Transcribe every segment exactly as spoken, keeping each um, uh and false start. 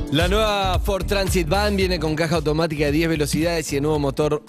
La nueva Ford Transit Van viene con caja automática de diez velocidades y el nuevo motor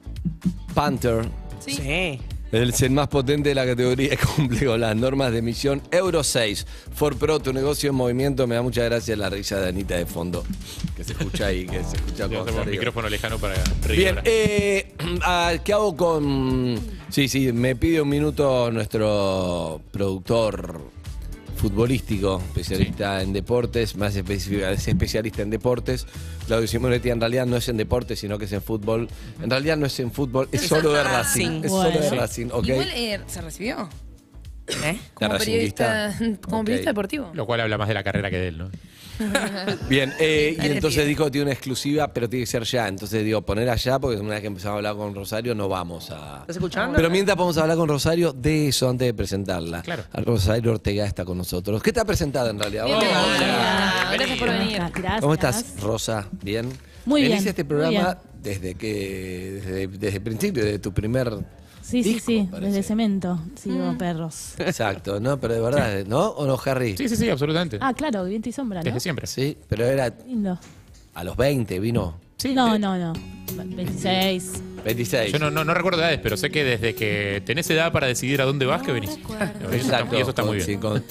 Panther. Sí. sí. Es el más potente de la categoría y cumple con las normas de emisión Euro seis. Ford Pro, tu negocio en movimiento. Me da mucha gracia la risa de Anita de fondo, que se escucha ahí, que se escucha con un micrófono lejano para reír. Bien, eh, ¿qué hago con...? Sí, sí, me pide un minuto nuestro productor futbolístico, especialista sí. en deportes, más específica, es especialista en deportes. Claudio Simonetti en realidad no es en deportes, sino que es en fútbol. En realidad no es en fútbol, es solo de Racing. Es bueno. solo de Racing, ¿okay? Igual eh, se recibió. ¿Eh? Como periodista, como okay. periodista deportivo. Lo cual habla más de la carrera que de él, ¿no? Bien, eh, y entonces dijo que tiene una exclusiva, pero tiene que ser ya. Entonces digo, poner allá, porque una vez que empezamos a hablar con Rosario, no vamos a... ¿Estás escuchando? Pero mientras vamos a hablar con Rosario de eso antes de presentarla. Claro. A Rosario Ortega está con nosotros. ¿Qué te ha presentado en realidad? Bien, Hola. Hola. Gracias por venir. Gracias. ¿Cómo estás, Rosa? ¿Bien? Muy bien. Venís a este programa bien. desde que desde, desde el principio, desde tu primer Sí, disco, sí, sí, parece. desde Cemento, sigo mm. perros. Exacto, ¿no? Pero de verdad, ¿no? ¿O no, Harry? Sí, sí, sí, absolutamente. Ah, claro, Viento y Sombra, ¿no? Desde siempre. Sí, pero era Lindo. a los veinte, vino. Sí, no, de... no, no. veintiséis. veintiséis. Yo no, no, no recuerdo edades, pero sé que desde que tenés edad para decidir a dónde vas, que venís. Exacto. Y eso está muy bien. Sí, con...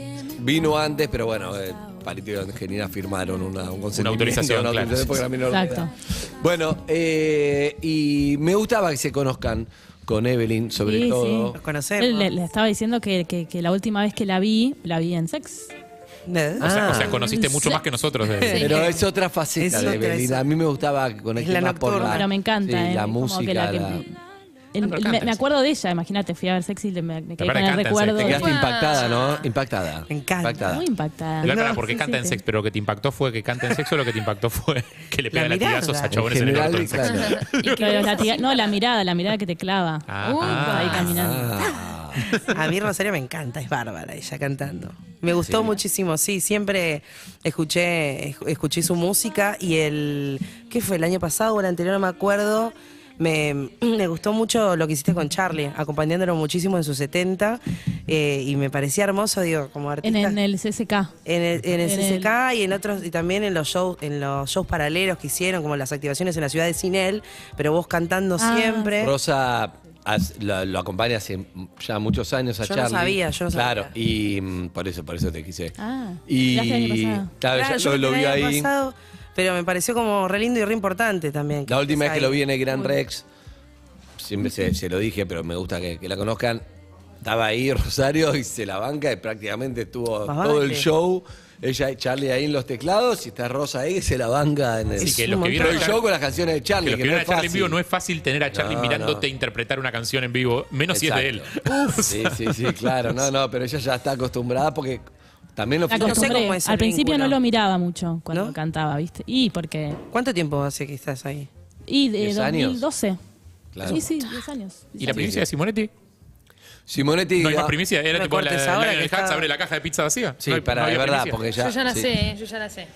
Vino antes, pero bueno, eh, Palito y Angelina firmaron una, un consentimiento, una autorización, una claro. autorización porque la menor Exacto. edad. Bueno, eh, y me gustaba que se conozcan con Evelyn, sobre sí, todo. Sí. Nos conocemos. Le, le estaba diciendo que, que, que la última vez que la vi, la vi en Sex. ¿Eh? O sea, Ah. o sea, conociste mucho más que nosotros. De... Sí. Pero es otra faceta Es de otra, Evelyn. es- A mí me gustaba que conecte la más por nocturna. la, Pero me encanta, sí, eh, la como música. que la que- la- El- pero el- canta me, me en acuerdo de ella, imagínate, fui a ver Sexy y le- me, me quedé Aparte con el canta en recuerdo. Te Sex. quedaste de- impactada, ¿no? Impactada. Me encanta. Impactada. Muy impactada. Claro, No, ¿por qué sí, canta sí, en sí. sex? Pero lo que te impactó fue que canta en sexo, o lo que te impactó fue que le pega La latigazos mirada. a chabones en, En el general, orto en sexo. claro. Y que los latiga- no, la mirada, la mirada que te clava. Ah, Uy, ah. Ahí caminando. Ah. A mí Rosario me encanta, es bárbara ella cantando. Me gustó Sí. muchísimo, sí, siempre escuché escuché su música y el, ¿qué fue? El año pasado o el anterior, no me acuerdo. Me, me gustó mucho lo que hiciste con Charlie, acompañándolo muchísimo en sus setenta eh, y me parecía hermoso, digo, como artista. En, en el C S K. En el, en el en C C K y en otros y también en los shows en los shows paralelos que hicieron, como las activaciones en la ciudad de Sinel, pero vos cantando Ah. siempre. Rosa as- lo, lo acompaña hace ya muchos años a Yo no Charlie. sabía, yo no sabía. Claro, y mm, por eso, por eso te quise. Ah, Y mirá, el año pasado. claro, Claro, ya yo lo, lo el vi año ahí. pasado, pero me pareció como re lindo y re importante también. La última vez que ahí. lo vi en el Gran Rex, siempre se, se lo dije, pero me gusta que, que la conozcan. Estaba ahí Rosario y se la banca y prácticamente estuvo Más todo el vale. show. Ella y Charlie ahí en los teclados y está Rosa ahí y se la banca en el, Así que Es los un que todo vieron el a show Charlie, con las canciones de que Charlie, los que, que no vieron es a Charlie en fácil. vivo no es fácil tener a Charlie No, mirándote no. interpretar una canción en vivo, menos si es de él. Exacto. Sí, sí, sí, claro. No, no, pero ella ya está acostumbrada porque también lo Me No sé acostumbré. cómo es el Al principio vínculo. no lo miraba mucho cuando ¿No? cantaba, ¿viste? Y porque. ¿Cuánto tiempo hace que estás ahí? Y de ¿Diez dos mil años? doce. Claro. Sí, sí, diez años. ¿Y la primicia de Simonetti? Simonetti. ¿No hay más ah, primicia? Era me tipo la, cortes la, ahora el que Hats está- abre la caja de pizza vacía. Sí, No hay- para, no de había verdad, primicia. porque ya. Yo ya la sí. sé, yo ya la sé.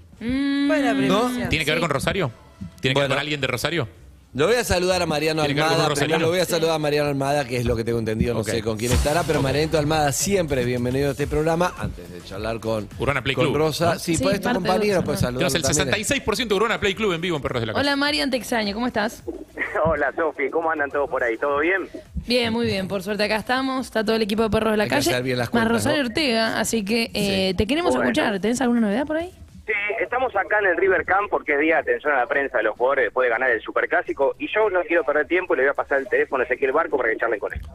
Mm, Buena primicia. ¿Tiene que ver Sí. con Rosario? ¿Tiene que ver Bueno. con alguien de Rosario? Lo voy a saludar a Mariano Tiene que ver con Almada. un Primero rosariano. lo voy a saludar a Mariano Almada, que es lo que tengo entendido, no Ok. sé con quién estará, pero Mariano Almada siempre es bienvenido a este programa. Antes de charlar con, Urbana Play con Club, Rosa. ¿no? Sí, Sí, puedes tu parte de compañero, Rosa. puedes saludar. Tenemos el sesenta y seis por ciento de Urbana Play Club en vivo en Perros de la Calle. Hola Marian, te extraño, ¿cómo estás? Hola Sofi, ¿cómo andan todos por ahí? ¿Todo bien? Bien, muy bien, por suerte acá estamos, está todo el equipo de Perros de la Hay que Calle, hacer bien las más cuentas, Rosario ¿no? Ortega, así que eh, Sí. te queremos Bueno. escuchar, ¿tenés alguna novedad por ahí? Sí, estamos acá en el River Camp porque es día de atención a la prensa de los jugadores después de ganar el Superclásico y yo no quiero perder tiempo y le voy a pasar el teléfono a Ezequiel Barco para que charlen con él.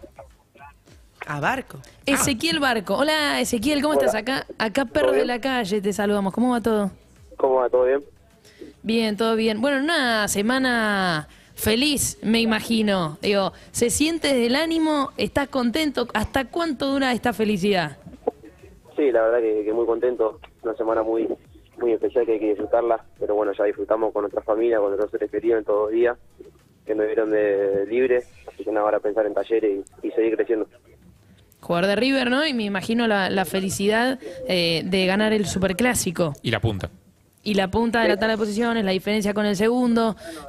A Barco. Ezequiel Barco, hola Ezequiel, ¿cómo Hola. estás acá? Acá Perros de bien? la Calle, te saludamos, ¿cómo va todo? ¿Cómo va? ¿Todo bien? Bien, todo bien. Bueno, una semana feliz, me imagino. Digo, ¿se siente desde el ánimo? ¿Estás contento? ¿Hasta cuánto dura esta felicidad? Sí, la verdad que, que muy contento, una semana muy muy especial que hay que disfrutarla, pero bueno, ya disfrutamos con nuestra familia, con nuestros seres queridos en todos los días, que nos dieron de libre, así que nada, ahora pensar en talleres y, y seguir creciendo. Jugador de River, ¿no? Y me imagino la, la felicidad eh, de ganar el Superclásico. Y la punta. Y la punta de la tabla de posiciones, la diferencia con el segundo. Eh,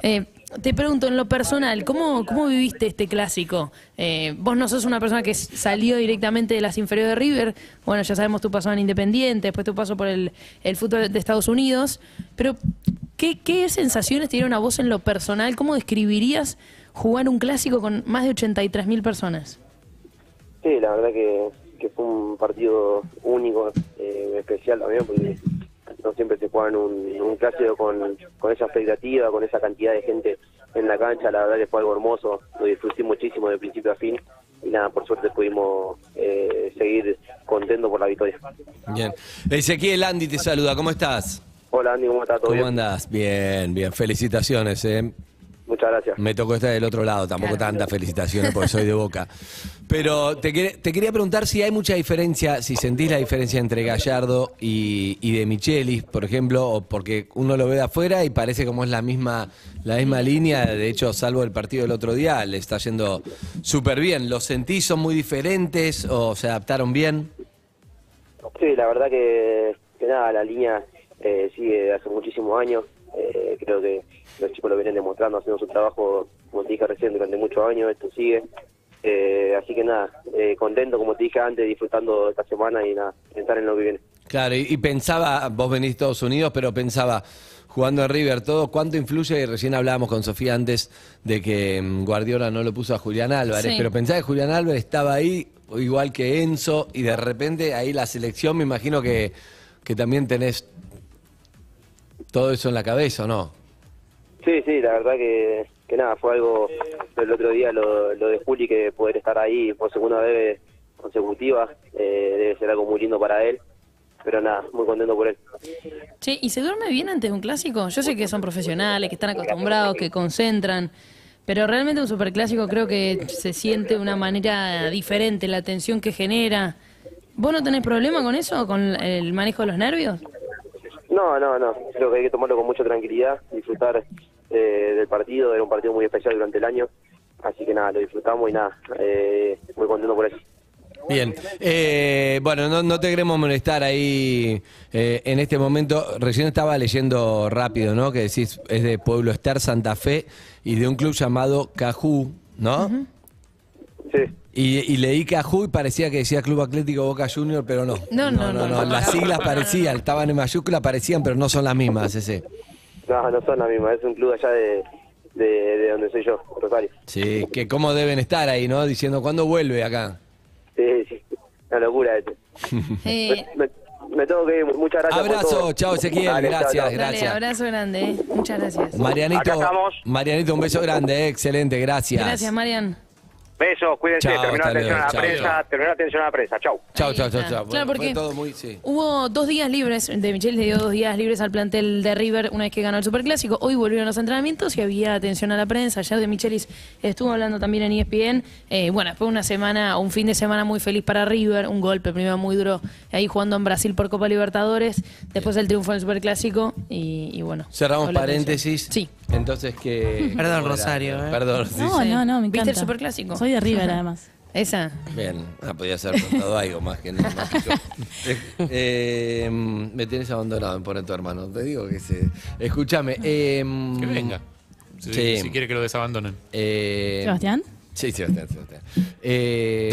te pregunto, en lo personal, ¿cómo, cómo viviste este clásico? Eh, vos no sos una persona que salió directamente de las inferiores de River. Bueno, ya sabemos tu paso en Independiente, después tu paso por el, el fútbol de Estados Unidos. Pero, ¿qué, qué sensaciones te dieron a vos en lo personal? ¿Cómo describirías jugar un clásico con más de ochenta y tres mil personas? Sí, la verdad que, que fue un partido único, eh, especial también, porque no siempre se juega en un, un clásico con, con esa expectativa, con esa cantidad de gente en la cancha. La verdad que fue algo hermoso, lo disfruté muchísimo de principio a fin y nada, por suerte pudimos eh, seguir contentos por la victoria. Bien. Ezequiel, Andy te saluda, ¿cómo estás? Hola Andy, ¿cómo estás? ¿Todo ¿Cómo bien? andás? Bien, bien, felicitaciones, eh. Muchas gracias. Me tocó estar del otro lado, tampoco Claro. tantas felicitaciones porque soy de Boca. Pero te, quer- te quería preguntar si hay mucha diferencia, si sentís la diferencia entre Gallardo y, y de Michelis, por ejemplo, o porque uno lo ve de afuera y parece como es la misma, la misma línea. De hecho, salvo el partido del otro día, le está yendo súper bien. ¿Los sentís, son muy diferentes o se adaptaron bien? Sí, la verdad que, que nada, la línea eh, sigue de hace muchísimos años. Eh, creo que los chicos lo vienen demostrando, haciendo su trabajo, como te dije recién, durante muchos años. Esto sigue. Eh, así que nada, eh, contento, como te dije antes, disfrutando esta semana y nada, pensar en lo que viene. Claro, y, y pensaba, vos venís de Estados Unidos, pero pensaba, jugando en River, todo, ¿cuánto influye? Y recién hablábamos con Sofía antes de que mm, Guardiola no lo puso a Julián Álvarez, Sí. pero pensaba que Julián Álvarez estaba ahí, igual que Enzo, y de repente ahí la selección, me imagino que, que también tenés todo eso en la cabeza, ¿o no? Sí, sí, la verdad que, que nada, fue algo el otro día lo, lo de Juli, que poder estar ahí por segunda vez consecutiva, eh, debe ser algo muy lindo para él, pero nada, muy contento por él. Che, ¿y se duerme bien antes de un clásico? Yo sé que son profesionales, que están acostumbrados, que concentran, pero realmente un superclásico creo que se siente de una manera diferente, la tensión que genera. ¿Vos no tenés problema con eso, con el manejo de los nervios? No, no, no, creo que hay que tomarlo con mucha tranquilidad, disfrutar eh, del partido. Era un partido muy especial durante el año, así que nada, lo disfrutamos y nada, eh, muy contento por eso. Bien, eh, bueno, no, no te queremos molestar ahí eh, en este momento. Recién estaba leyendo rápido, ¿no? Que decís, es de Pueblo Ester, Santa Fe, y de un club llamado Cajú, ¿no? Sí. Y, y leí Cajú y parecía que decía Club Atlético Boca Junior, pero no. No, no, no, no. Las siglas parecían, estaban en mayúscula, parecían, pero no son las mismas, ese. No, no son las mismas, es un club allá de, de, de donde soy yo, Rosario. Sí, que cómo deben estar ahí, ¿no? Diciendo, ¿cuándo vuelve acá? Sí, sí, una locura este. Eh, Me, me, me tengo que ir, muchas gracias por Abrazo, todo. chao Ezequiel, Dale, gracias, chao, chao. dale, gracias. abrazo grande, ¿eh? Muchas gracias. Marianito, Acá estamos. Marianito, un beso grande, eh, excelente, gracias. Gracias, Marian. Besos, cuídense, Chao, terminó la hasta atención luego, a la chao, prensa, chao. terminó la atención a la prensa, chau. Chao, Ahí chao, chao, está. chao. Claro, Fue porque todo muy, sí. hubo dos días libres, de Michel le dio dos días libres al plantel de River una vez que ganó el Superclásico. Hoy volvieron los entrenamientos y había atención a la prensa. Ayer de Michelis estuvo hablando también en E S P N. Eh, bueno, fue una semana, un fin de semana muy feliz para River, un golpe primero muy duro ahí jugando en Brasil por Copa Libertadores, después el triunfo en el Superclásico y, y bueno. Cerramos con la atención. paréntesis. Sí. Entonces que... Perdón, ¿cómo era? Rosario, eh. Perdón, sí, No, sí. no, no, me ¿Viste encanta. el Superclásico? Soy de River, además. Esa. Bien, ah, podía haber preguntado algo más que más que yo. Eh, eh, me tienes abandonado, me pone tu hermano. Te digo que se. Escúchame. Eh, Que venga. Si, Sí. si quiere que lo desabandonen. eh, Sebastián, Sí, Sebastián, Sebastián. Eh,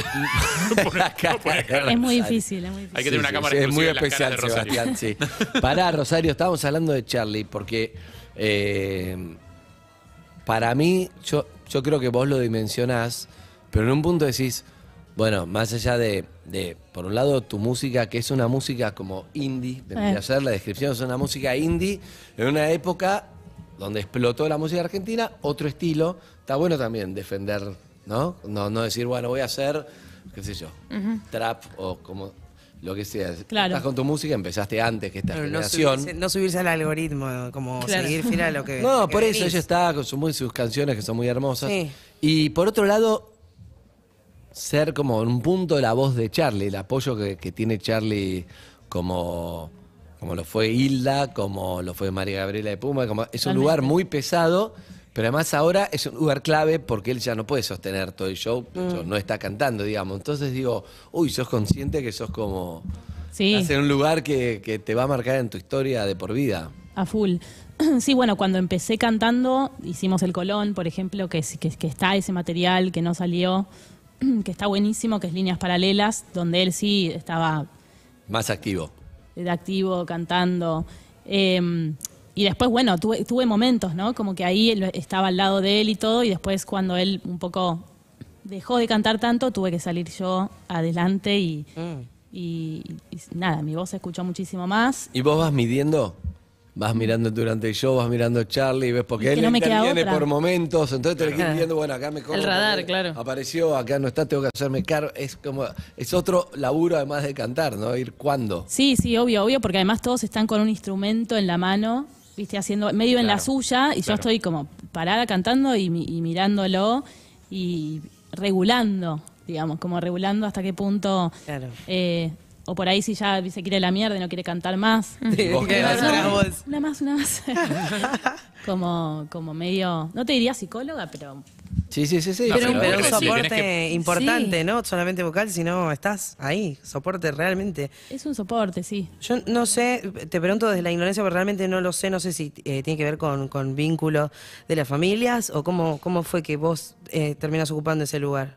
es muy difícil, es muy difícil. Hay que tener una cámara es muy exclusiva en las especial, caras de Rosario. Sebastián, sí. Pará, Rosario, estábamos hablando de Charlie, porque eh, para mí, yo, yo creo que vos lo dimensionás, pero en un punto decís, bueno, más allá de, de, por un lado, tu música, que es una música como indie, vendría Eh. a ser la descripción, es una música indie, en una época donde explotó la música argentina, otro estilo, está bueno también defender, ¿no? No, no decir, bueno, voy a hacer, qué sé yo, trap o como lo que sea. Claro. Estás con tu música, empezaste antes que esta Pero no generación. subirse, no subirse al algoritmo, como Claro. seguir fiel a lo que. No, que por eso venís. ella está con su, muy- sus canciones que son muy hermosas. Sí. Y por otro lado, ser como en un punto la voz de Charlie, el apoyo que, que tiene Charlie como, como lo fue Hilda, como lo fue María Gabriela de Puma, como, es un Totalmente. lugar muy pesado, pero además ahora es un lugar clave porque él ya no puede sostener todo el show, no está cantando, digamos. Entonces digo, uy, sos consciente que sos como... Sí. Estás en un lugar que, que te va a marcar en tu historia de por vida. A full. Sí, bueno, cuando empecé cantando, hicimos el Colón, por ejemplo, que, que, que está ese material que no salió, que está buenísimo, que es Líneas Paralelas, donde él sí estaba Más activo. de activo, cantando. Eh, y después, bueno, tuve, tuve momentos, ¿no? Como que ahí él- estaba al lado de él y todo, y después cuando él un poco dejó de cantar tanto, tuve que salir yo adelante y, y, y nada, mi voz se escuchó muchísimo más. ¿Y vos vas midiendo? Vas mirando durante el show, vas mirando a Charlie, ves porque Es que él no me queda interviene otra. por momentos, entonces te lo quedas viendo, bueno, acá me corro. El radar, porque claro. Apareció, acá no está, tengo que hacerme cargo. Es como, es otro laburo además de cantar, ¿no? Ir cuándo. Sí, sí, obvio, obvio, porque además todos están con un instrumento en la mano, viste, haciendo medio en la Claro, suya, y yo claro. estoy como parada cantando y, mi- y mirándolo y regulando, digamos, como regulando hasta qué punto, Claro. eh, o por ahí si ya se quiere la mierda y no quiere cantar más. Sí, ¿Vos que qué vas haces? para No, vos. una más, una más. como, como medio, no te diría psicóloga, pero Sí, sí, sí, sí. No, Pero, pero pero un le tenés soporte que- importante, Sí. ¿no? Solamente vocal, sino estás ahí, soporte realmente. es un soporte, sí. Yo no sé, te pregunto desde la ignorancia, pero realmente no lo sé, no sé si eh, tiene que ver con, con vínculo de las familias o cómo, cómo fue que vos eh, terminas ocupando ese lugar.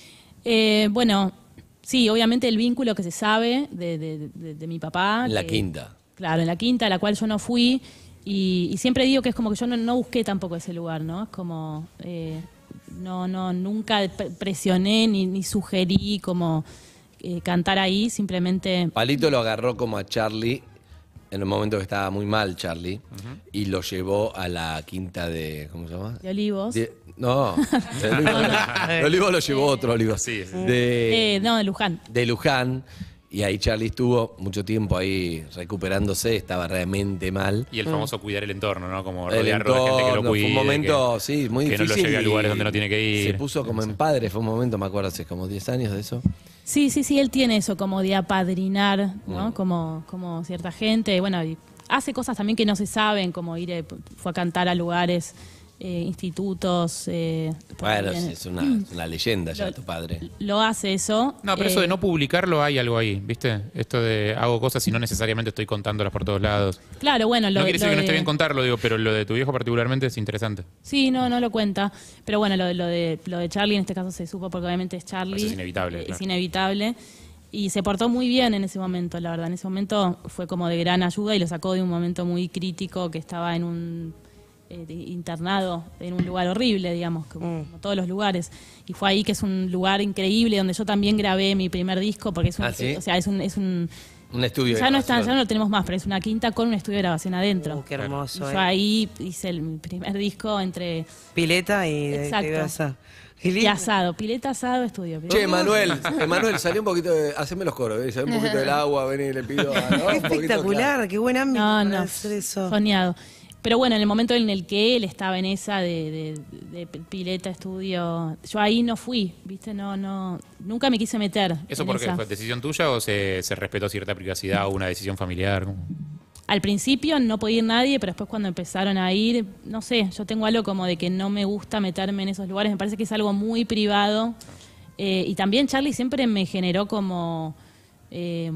Eh, bueno, sí, obviamente el vínculo que se sabe de, de- de- de mi papá. En la que- quinta. Claro, en la quinta, a la cual yo no fui. Y, y siempre digo que es como que yo no, no busqué tampoco ese lugar, ¿no? Es como, eh, no, no, nunca pre- presioné ni, ni sugerí como eh, cantar ahí, simplemente... Palito lo agarró como a Charlie en un momento que estaba muy mal Charlie y lo llevó a la quinta de, ¿cómo se llama? De Olivos. De- no, de Olivo, de Olivo lo llevó otro Olivo. Sí, sí. De, Eh, no, de Luján. de Luján. Y ahí Charlie estuvo mucho tiempo ahí recuperándose, estaba realmente mal. Y el famoso cuidar el entorno, ¿no? Como El rodearlo de gente que lo entorno, cuide. fue un momento, que, sí, muy que difícil. no lo lleve a y lugares donde no tiene que ir. Se puso como en padre, fue un momento, me acuerdo, hace como diez años de eso. Sí, sí, sí, él tiene eso como de apadrinar, Mm. ¿no? Como, como cierta gente. Bueno, y hace cosas también que no se saben, como ir, eh, fue a cantar a lugares, eh, institutos. eh, Bueno, también. es una, es una leyenda ya Lo- tu padre. Lo hace eso. No, pero eh, eso de no publicarlo hay algo ahí, ¿viste? Esto de hago cosas y no necesariamente estoy contándolas por todos lados. Claro, bueno, lo no quiere decir lo que no esté de- bien contarlo, digo, pero lo de tu viejo particularmente es interesante. Sí, no, no lo cuenta. Pero bueno, lo, de- lo de lo de Charlie en este caso se supo porque obviamente es Charlie. Eso es inevitable, eh, claro. Es inevitable. Y se portó muy bien en ese momento, la verdad. En ese momento fue como de gran ayuda y lo sacó de un momento muy crítico que estaba en un eh, de- internado, en un lugar horrible, digamos, como, como todos los lugares. Y fue ahí que es un lugar increíble donde yo también grabé mi primer disco porque es un, ¿Ah, sí? o sea, es un, es un Un estudio de ya no está, ya grabación. no lo tenemos más, pero es una quinta con un estudio de grabación adentro. Uh, qué hermoso. Y eh. yo ahí hice el, mi primer disco entre Pileta y, Exacto. y grasa. Qué y lindo. asado, pileta, asado, estudio. Che, Emanuel, Emanuel, salió un poquito de. Haceme los coros, ¿eh? Salió un poquito del agua, vení, le pido. ¿no? Qué Un poquito, espectacular, claro. qué buen ámbito No, para no, hacer eso. soñado. Pero bueno, en el momento en el que él estaba en esa de, de- de pileta, estudio, yo ahí no fui, ¿viste? No, no, nunca me quise meter. ¿Eso en por qué? esa. ¿Fue decisión tuya o se, se respetó cierta privacidad o una decisión familiar? ¿Cómo? Al principio no podía ir nadie, pero después cuando empezaron a ir, no sé, yo tengo algo como de que no me gusta meterme en esos lugares, me parece que es algo muy privado. Eh, y también Charlie siempre me generó como, eh,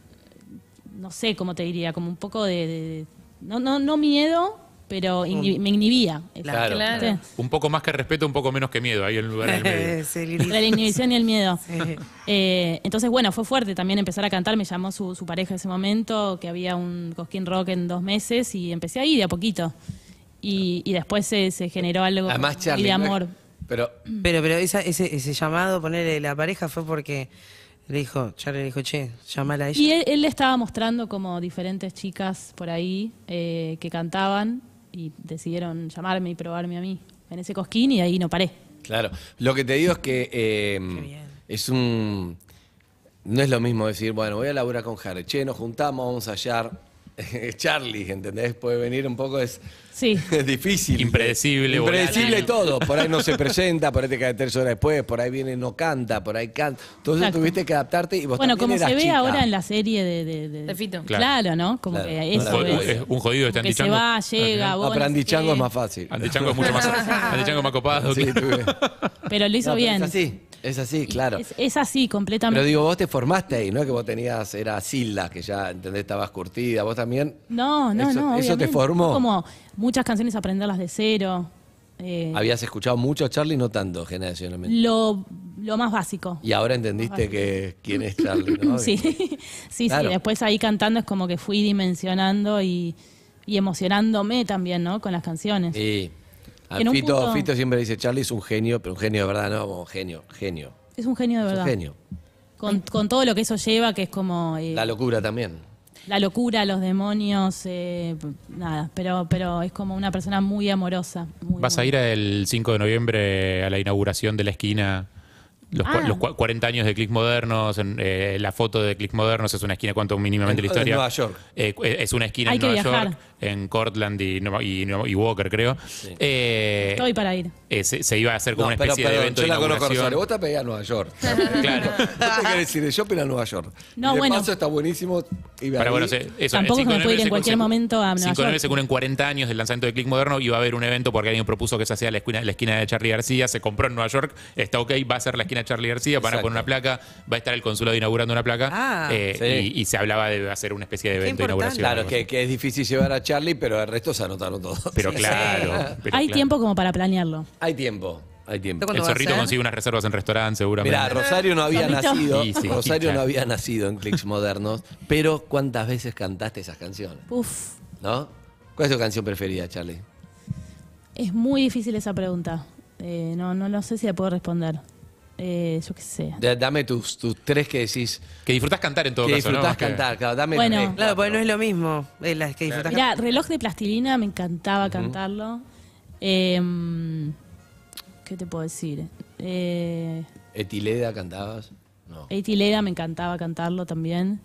no sé cómo te diría, como un poco de, de- no, no, no miedo, pero inhi- me inhibía. Claro. ¿Viste? Un poco más que respeto, un poco menos que miedo, ahí en un lugar en el medio. Sí, Lili. Entre la inhibición y el miedo. Sí. Eh, entonces, bueno, fue fuerte también empezar a cantar. Me llamó su, su pareja en ese momento, que había un Cosquín Rock en dos meses, y empecé ahí de a poquito. Y, y después se, se generó algo Además, muy Charlie. de no es- amor. Pero Pero, pero esa- ese, ese llamado, ponerle la pareja, fue porque le dijo, Charlie le dijo, che, llamala a ella. Y él, él le estaba mostrando como diferentes chicas por ahí eh, que cantaban y decidieron llamarme y probarme a mí en ese Cosquín, y ahí no paré. Claro, lo que te digo es que eh, es un... No es lo mismo decir, bueno, voy a laburar con Harry, che, nos juntamos, vamos a hallar Charlie, ¿entendés? Puede venir un poco, es, Sí. es difícil. Impredecible, Impredecible volátil. todo, por ahí no se presenta, por ahí te cae tres horas después, por ahí viene y no canta, por ahí canta. Entonces Exacto. tuviste que adaptarte y vos Bueno, también como eras se ve chica. ahora en la serie de... De, de- De Fito. Claro, Claro. ¿no? Como Claro. que Un eso jodido- es... es un jodido este que se Antichango. va, llega, No, vos pero no sé Andy Chango qué. es más fácil. Antichango es mucho más, Antichango es más copado. Sí, tuve- Pero lo hizo No, pero bien. es así. Es así, claro. Es, es así, completamente. Pero digo, vos te formaste ahí, ¿no? Que vos tenías, era Silda, que ya, ¿entendés? Estabas curtida, vos también. No, no, eso, no. ¿Eso te obviamente. formó? Como muchas canciones aprenderlas de cero. eh, ¿Habías escuchado mucho, Charlie? No tanto, generacionalmente. lo, lo más básico. Y ahora entendiste que quién es Charlie, ¿no? Sí, sí, Claro. sí. Después ahí cantando es como que fui dimensionando y, y emocionándome también, ¿no? Con las canciones. Y a En un Fito, punto- Fito siempre dice, Charlie es un genio, pero un genio de verdad, no, como genio, genio. Es un genio de Es un verdad. genio. Con, con todo lo que eso lleva, que es como eh, La locura también. la locura, los demonios, eh, nada. Pero, pero es como una persona muy amorosa. muy, ¿Vas a muy- ir el cinco de noviembre a la inauguración de la esquina? Los, cua- Ah. los cua- cuarenta años de Clics Modernos, en, eh, la foto de Clics Modernos es una esquina, cuento mínimamente En- la historia. en Nueva York. Eh, es una esquina Hay en que Nueva viajar. York, en Cortland y, Nueva- y, Nueva- y Walker, creo. Eh, Estoy para ir. eh, se, se iba a hacer como No, una pero especie de perdón, evento yo de la conozco, inauguración. Rosario. Vos estás pegada a Nueva York. Claro. No te querés decir de shopping a Nueva York. No, Y de bueno. paso está buenísimo. Y Para, bueno, se- eso, Tampoco el se me cinco de puede ir noviembre en cualquier se- momento a Nueva cinco de noviembre York. se cumplen cuarenta años del lanzamiento de Click Moderno y va a haber un evento porque alguien propuso que se hacía la esquina, la esquina de Charlie García, se compró en Nueva York, está ok, va a ser la esquina de Charlie García, van a Exacto. poner una placa, va a estar el consulado inaugurando una placa Ah. eh, Sí. y, y se hablaba de hacer una especie de Qué evento de importante. inauguración. Claro, algo que, así. que es difícil llevar a Charlie, pero el resto se anotaron todos. Pero Sí. claro. pero Hay claro. tiempo como para planearlo. Hay tiempo, hay tiempo. ¿Cuándo El va a zorrito ser? consigue unas reservas en restaurante seguramente. Mirá, Rosario no había ¿Zorrito? nacido. Sí, sí, Rosario chicha. no había nacido en Clics Modernos, pero ¿cuántas veces cantaste esas canciones? Uf, ¿No? ¿Cuál es tu canción preferida, Charlie? es muy difícil esa pregunta. Eh, no, no, no sé si la puedo responder. Eh, yo qué sé. Da- Dame tus, tus tres que decís Que disfrutás cantar en todo que caso, ¿no? disfrutás Que- cantar. Claro, dame Bueno. tres, Claro, porque no cuatro. es lo mismo. eh, las que disfrutás. Mirá, Reloj de Plastilina, me encantaba cantarlo. Eh, ¿Qué te puedo decir? Eh, ¿Etileda cantabas? No. Eitilera, me encantaba cantarlo también.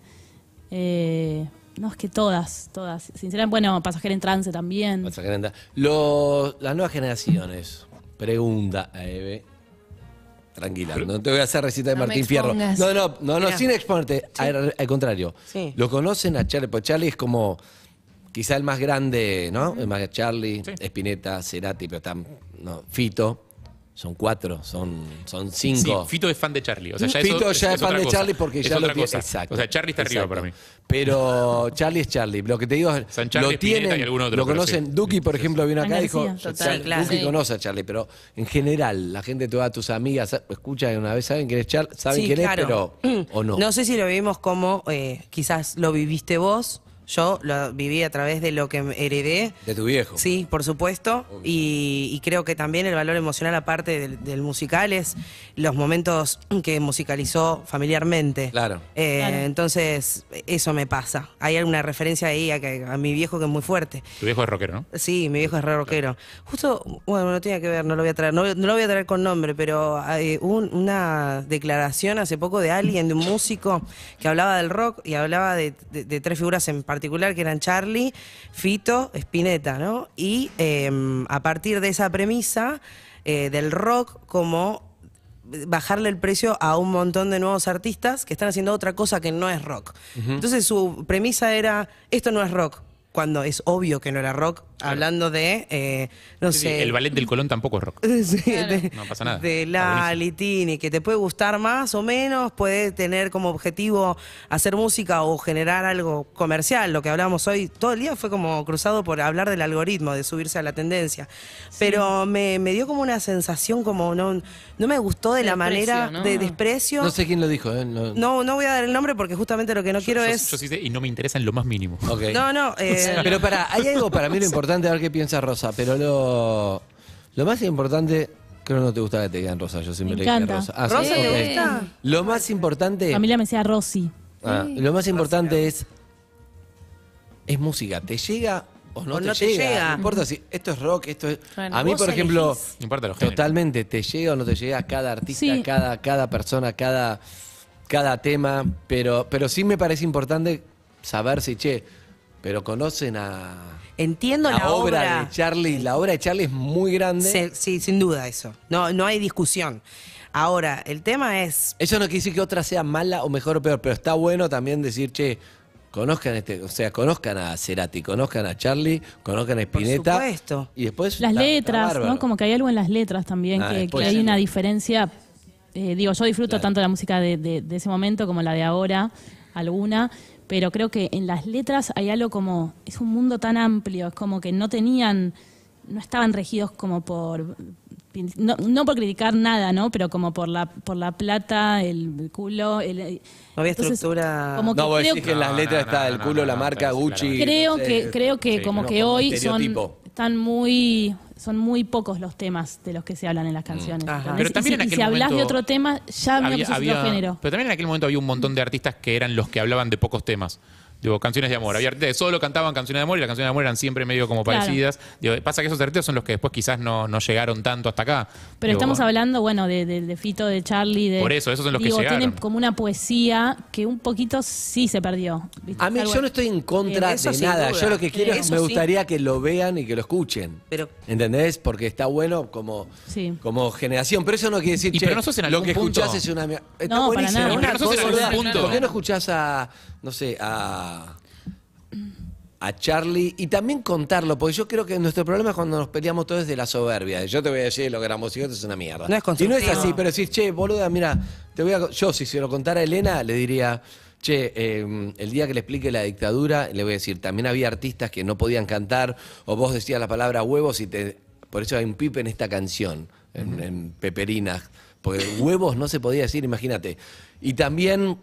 Eh, no, es que todas, todas. Sinceramente, bueno, Pasajera en Trance también. Vas a querer. Los- las nuevas generaciones. Pregunta a Eve. Tranquila, no te voy a hacer recita de No me Martín Fierro. expongas. No, no, no, no, Mirá. sin exponerte. Al, al contrario. Sí. Lo conocen a Charlie, porque Charlie es como quizá el más grande, ¿no? El más Charlie, Sí. Spinetta, Cerati, pero están, no, Fito. Son cuatro, son, son Sí, cinco. Fito es fan de Charlie. O sea, ya Fito eso ya es, fan otra de cosa. Charlie porque Es ya lo otra tiene. cosa. Exacto. O sea, Charlie está arriba exacto. para mí. Pero Charlie es Charlie. Lo que te digo es, San Charlie, lo tienen, Spinetta y algún otro, lo pero conocen. sí. Duki, por ejemplo, vino acá y dijo, García. Total, Char- claro. Duki Sí. conoce a Charlie, pero en general, la gente, todas tus amigas, escuchan una vez, saben quién es Charlie, saben Sí, quién claro. es, pero o no. No sé si lo vivimos como, eh, quizás lo viviste vos, yo lo viví a través de lo que heredé. De tu viejo. Sí, por supuesto. Y, y creo que también el valor emocional, aparte del, del musical, es los momentos que musicalizó familiarmente. Claro. Eh, Claro. Entonces, eso me pasa. Hay alguna referencia ahí a, que- a mi viejo que es muy fuerte. Tu viejo es rockero, ¿no? Sí, mi viejo es re rockero. Justo, bueno, no tiene que ver, no lo voy a traer, no, no lo voy a traer con nombre, pero eh, hubo un- una declaración hace poco de alguien, de un músico, que hablaba del rock y hablaba de, de- de tres figuras en particular, que eran Charlie, Fito, Spinetta, ¿no? Y eh, a partir de esa premisa eh, del rock como bajarle el precio a un montón de nuevos artistas que están haciendo otra cosa que no es rock. Entonces su premisa era, esto no es rock, cuando es obvio que no era rock, hablando de, eh, no Sí, sí, sé... el ballet del Colón tampoco es rock. Sí, de, No pasa nada. de Está la buenísimo. Litini, que te puede gustar más o menos, puede tener como objetivo hacer música o generar algo comercial. Lo que hablamos hoy, todo el día fue como cruzado por hablar del algoritmo, de subirse a la tendencia. Pero me, me dio como una sensación como no, no me gustó de De la desprecio, manera ¿no? de desprecio. No sé quién lo dijo, ¿eh? No. No, no voy a dar el nombre porque justamente lo que no Yo- quiero yo, es... yo sí sé y no me interesa en lo más mínimo. Ok. No, no, eh, Pero para, hay algo para mí lo importante, a ver qué piensa Rosa, pero lo, lo más importante, creo que no te gusta que te digan Rosa, yo siempre Me le dije encanta. Rosa. Ah, sí, ¿Rosa te ok. gusta? Lo más importante, Familia me decía Rosy. ah, lo más importante es, es música, ¿te llega o no, O te, no te llega? llega. No importa si esto es rock, esto es... Bueno, a mí, vos por ejemplo, elegís. No importa los géneros. totalmente, te llega o no te llega cada artista, Sí. cada, cada persona, cada, cada tema, pero, pero sí me parece importante saber si, che, pero conocen a... entiendo La, la, obra, de Charlie, la obra de Charlie es muy grande. Se- sí, sin duda eso. No, no hay discusión. Ahora, el tema es... Eso no quiere decir que otra sea mala o mejor o peor, pero está bueno también decir, che, conozcan este, o sea, conozcan a Cerati, conozcan a Charlie, conozcan a Spinetta. Por supuesto. Y después Las está- está letras, bárbaro. ¿no? Como que hay algo en las letras también, Ah, que, después que hay sí. una diferencia Eh, digo, yo disfruto Claro. tanto la música de, de- de ese momento como la de ahora, alguna, pero creo que en las letras hay algo como, es un mundo tan amplio, es como que no tenían, no estaban regidos como por, no, no por criticar nada, ¿no? Pero como por la, por la plata, el culo, el, No había entonces, estructura. como que No, vos creo decís que en las No, letras no, está no, el no, culo, no, la no, marca pero sí, Gucci. Creo no sé, que, creo que sí, como no, que como hoy son, estereotipo. están muy, son muy pocos los temas de los que se hablan en las canciones. Ajá. ¿entendés? Pero Y también si- en y si aquel hablas de momento otro tema, ya medio que sos otro género. pero también en aquel momento había un montón de artistas que eran los que hablaban de pocos temas. Digo, canciones de amor. Había artistas que solo cantaban canciones de amor y las canciones de amor eran siempre medio como Claro. parecidas. Digo, pasa que esos artistas son los que después quizás no, no llegaron tanto hasta acá. Pero Digo, estamos bueno, hablando, bueno, de, de, de Fito, de Charlie, de... Por eso, esos son los que digo, llegaron. tienen como una poesía que un poquito sí se perdió. ¿viste? A mí Algo- yo no estoy en contra Eh, eso de sin nada. duda. Yo lo que quiero Eh, es, eso me sí. gustaría que lo vean y que lo escuchen. Pero- ¿Entendés? Porque está bueno como, Sí. como generación. Pero eso no quiere decir, Y che, pero no sos en lo algún que punto- escuchás es una mierda. Está No, para buenísimo. nada. Una Pero no sos en cosa, algún boluda. punto. ¿Por qué no escuchás a, no sé, a... a Charlie y también contarlo, porque yo creo que nuestro problema es cuando nos peleamos todos de la soberbia. Yo te voy a decir lo que éramos hijos es una mierda. No es y no es constructivo. así, pero decís, che, boluda, mira, te voy a, yo si se lo contara a Elena, le diría, che, eh, el día que le explique la dictadura, le voy a decir, también había artistas que no podían cantar, o vos decías la palabra huevos y te, por eso hay un pipe en esta canción, en, en Peperinas, porque huevos no se podía decir, imagínate. Y también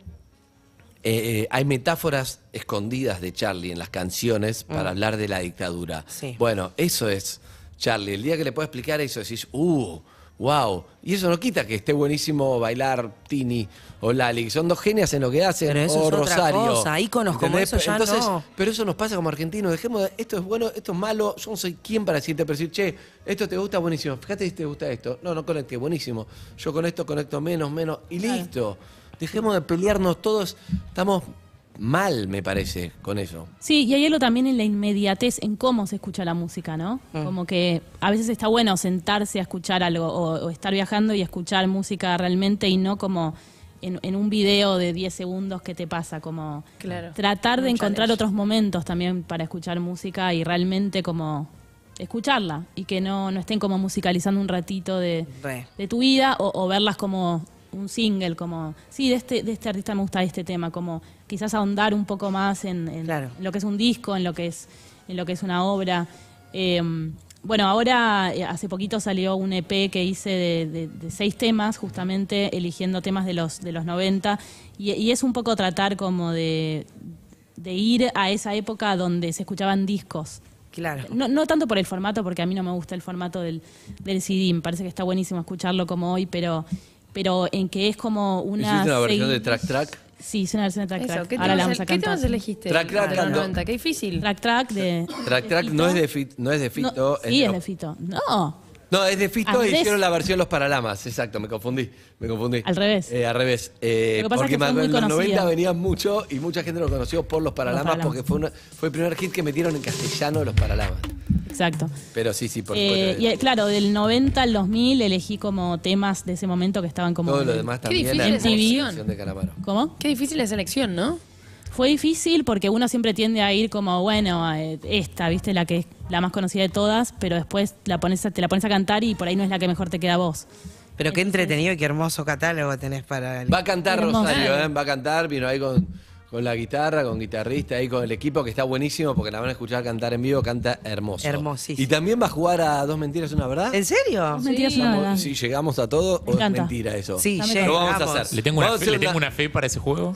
eh, hay metáforas escondidas de Charlie en las canciones para hablar de la dictadura. Sí. Bueno, eso es Charlie. El día que le puedo explicar eso, decís, uh, wow. Y eso no quita que esté buenísimo bailar Tini o Lali, que son dos genias en lo que hacen, Pero eso o es otra Rosario. cosa, íconos como ¿Entendés? eso ya Entonces, no. pero eso nos pasa como argentinos. Dejemos de, esto es bueno, esto es malo. Yo no soy quien para decirte, pero decir, che, esto te gusta, buenísimo. Fíjate si te gusta esto. No, no conecte, buenísimo. Yo con esto conecto menos, menos. Y listo. Dejemos de pelearnos todos. Estamos mal, me parece, con eso. Sí, y hay algo también en la inmediatez, en cómo se escucha la música, ¿no? Como que a veces está bueno sentarse a escuchar algo o, o estar viajando y escuchar música realmente y no como en, en un video de diez segundos que te pasa, como Claro. tratar de Un encontrar challenge. otros momentos también para escuchar música y realmente como escucharla y que no, no estén como musicalizando un ratito de, Re. de tu vida o, o verlas como un single, como, sí, de este, de este artista me gusta este tema, como quizás ahondar un poco más en, en- Claro. en lo que es un disco, en lo que es, en lo que es una obra. Eh, bueno, ahora eh, hace poquito salió un E P que hice de, de- de seis temas, justamente eligiendo temas de los, de los noventa, y, y es un poco tratar como de, de ir a esa época donde se escuchaban discos. Claro. No, no tanto por el formato, porque a mí no me gusta el formato del, del C D, me parece que está buenísimo escucharlo como hoy, pero, pero en que es como una... ¿Hiciste una versión segui- de Track Track? Sí, hice una versión de Track Eso, Track. ¿qué, Ahora la temas, vamos a ¿qué cantar. temas elegiste? Track, track, de los canto. noventa? Qué difícil. Track Track de... Track de Track Fito. no es de, Fit- no es de Fito. No, sí, es lo- de Fito. No, No, es de Fito y Andrés. hicieron la versión Los Paralamas, exacto, me confundí, me confundí. Al revés. Eh, al revés. Eh, Lo que pasa porque es que fue me- muy en los conocido. noventa venían mucho y mucha gente lo conoció por Los Paralamas, Paralamas. porque fue, una- fue el primer hit que metieron en castellano Los Paralamas. exacto. Pero sí, sí, por Eh, supuesto. y eh, claro, del noventa al dos mil elegí como temas de ese momento que estaban como... Todo lo en- demás Qué también. difícil la esa hermosa elección. canción de Calamaro. ¿Cómo? Qué difícil esa elección, ¿no? Fue difícil porque uno siempre tiende a ir como, bueno, eh, esta, viste, la que es la más conocida de todas, pero después la pones a- te la pones a cantar y por ahí no es la que mejor te queda a vos. Pero qué entretenido y qué hermoso catálogo tenés para... el- Va a cantar Hermoso. Rosario, ¿eh? Va a cantar, vino ahí con, con la guitarra, con guitarrista, ahí con el equipo, que está buenísimo porque la van a escuchar cantar en vivo, canta hermoso. Hermosísimo. Y también va a jugar a Dos Mentiras, ¿Una Verdad? ¿En serio? Dos mentiras y una Vamos, verdad. si llegamos a todo, Me o es encanta. mentira eso. Sí, Dame Lo vamos a llegamos. hacer. Le tengo, una Vamos a fe, hacer le tengo una- una fe para ese juego.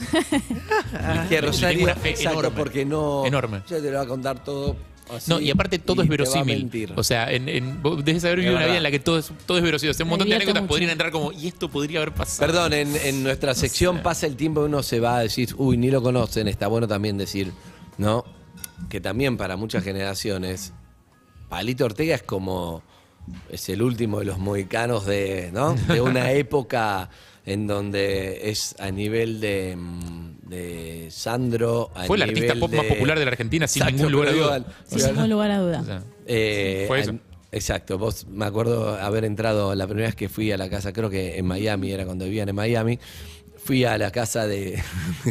Que Rosario, tengo una fe exacto, enorme. porque no. Enorme. Ya te lo va a contar todo así. No, y aparte todo es te va a verosímil. mentir. O sea, en, en, vos debes haber Es vivido una verdad. vida en la que todo es, todo es verosímil. O sea, un Me montón de divierto anécdotas mucho. podrían entrar como, y esto podría haber pasado. Perdón, en, en nuestra sección sé. pasa el tiempo y uno se va a decir, uy, ni lo conocen. Está bueno también decir, ¿no? Que también para muchas generaciones, Palito Ortega es como. Es el último de los mohicanos de, ¿no? De una época en donde es a nivel de, mm, de Sandro. A Fue el artista nivel pop más popular de la Argentina, sin Exacto, ningún lugar a pero duda. digo, Sin o sea, ningún lugar a duda. O sea, eh, Fue eso. an- exacto, vos me acuerdo haber entrado la primera vez que fui a la casa, creo que en Miami, era cuando vivían en Miami, fui a la casa de...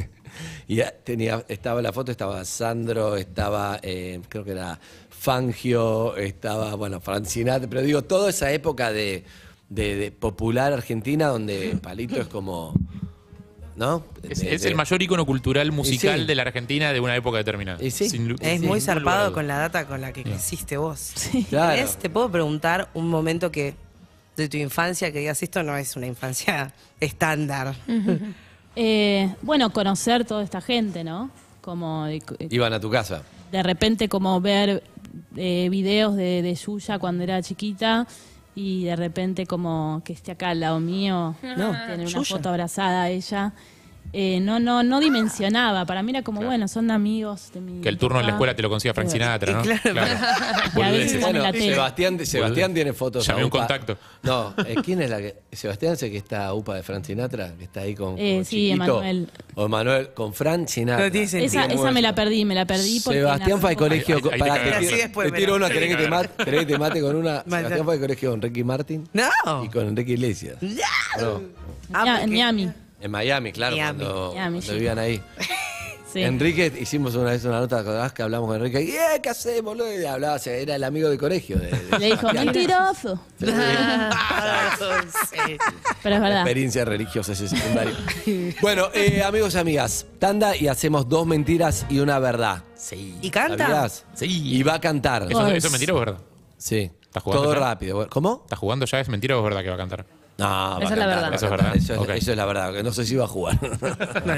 y ya tenía, estaba la foto, estaba Sandro, estaba, eh, creo que era Fangio, estaba, bueno, Francinate, pero digo, toda esa época de, de, de popular argentina, donde Palito es como... ¿No? Es, De- es de- el mayor ícono cultural musical sí. de la Argentina de una época determinada. Y sí. Sin lu- Es sin muy ningún lugar a zarpado duda. con la data con la que creciste vos. Claro. ¿Tenés- Te puedo preguntar un momento que de tu infancia que digas esto no es una infancia estándar. Eh, bueno, conocer toda esta gente, ¿no? Como de, Iban a tu casa. de repente como ver eh, videos de, de Yuya cuando era chiquita y de repente como que esté acá al lado mío, No, tener una Yuya. foto abrazada a ella. Eh, no, no, no dimensionaba. Para mí era como, bueno, son amigos de mi Que el turno en la papá. escuela te lo consiga Frank Sinatra, ¿no? Claro. Y a veces Boludeces. están en la Bueno, tele. Sebastián, Sebastián tiene fotos. Llamé a un UPA. contacto. No, eh, ¿quién es la que...? Sebastián es el que está a UPA de Fran Sinatra, que está ahí con, Eh, con sí, chiquito. Emanuel. O Emanuel, con Fran Sinatra. No tiene sentido. Esa, esa me la perdí, me la perdí porque Sebastián fue al nací- colegio... Ahí- ahí te para, cagaron. te Así tiro- después te me tiro la- una, ¿querés que te mate, querés que te mate con una? Mata. Sebastián fue al colegio con Ricky Martin No. y con Enrique Iglesias. No, Ah, Ya, porque- en Miami. en Miami, claro, Miami. cuando, Miami, cuando sí. vivían ahí. Sí. Enrique, hicimos una vez una nota, ¿acordás que hablamos con Enrique? ¿Y, eh, ¿Qué hacemos, boludo? Y hablaba, o sea, era el amigo de colegio. De, de Le dijo, Sebastián. mentiroso. Sí. Pero es verdad. Experiencia religiosa ese secundario. Bueno, eh, amigos y amigas, tanda y hacemos dos mentiras y una verdad. Sí. ¿Y canta? ¿Sabías? Sí. Y va a cantar. ¿Eso, eso es mentira o es verdad? Sí. ¿Estás jugando Todo ya? rápido. ¿Cómo? ¿Estás jugando ya? ¿Es mentira o es verdad que va a cantar? No, va a Esa es la cantar, verdad. va a Eso es cantar. verdad. Eso es, Ok. eso es la verdad, que no sé si va a jugar.